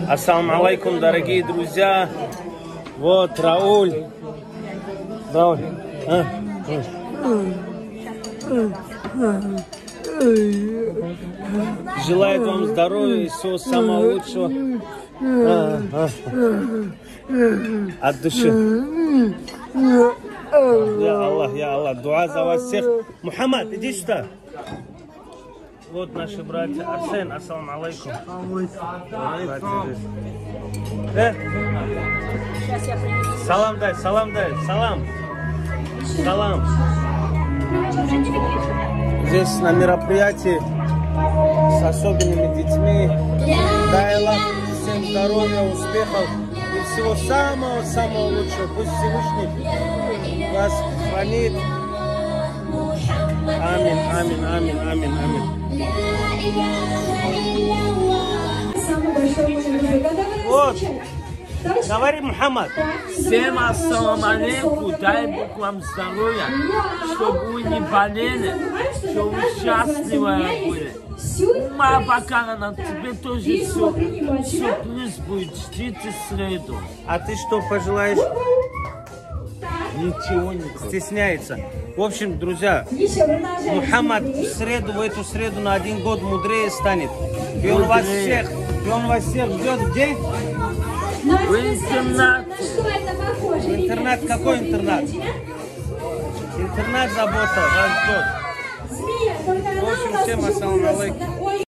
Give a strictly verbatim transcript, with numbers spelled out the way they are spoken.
Ассаламу алейкум, дорогие друзья. Вот Рауль. Рауль. А? Желает вам здоровья и всего самого лучшего. А, а. От души. Я Аллах, я Аллах. Дуа за вас всех. Мухаммад, иди сюда. Вот наши братья. Арсен, ассаламу алейкум. Э? Салам дай, салам дай, салам. Салам. Здесь на мероприятии с особенными детьми. Дай Аллах всем здоровья, успехов и всего самого-самого лучшего. Пусть Всевышний вас хранит. Амин, амин, амин, амин, амин. Вот. Говори, Мухаммад. Всем ассаламу алейкум, дай Бог вам здоровья, чтобы вы не болели, чтобы вы счастливы были. Моя бакана, тебе тоже все, все плюс будет, ждите среду. А ты что пожелаешь? Ничего не Стесняется. В общем, друзья, Мухаммад в среду, в эту среду на один год мудрее станет. И он вас всех, и он вас всех ждет где? В интернате. В интернат, какой интернат? Интернат забота вас ждет. В общем, всем ассаламу алейкум.